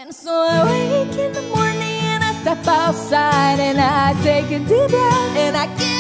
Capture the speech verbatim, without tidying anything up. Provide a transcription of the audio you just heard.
And so I wake in the morning and I step outside and I take a deep breath and I get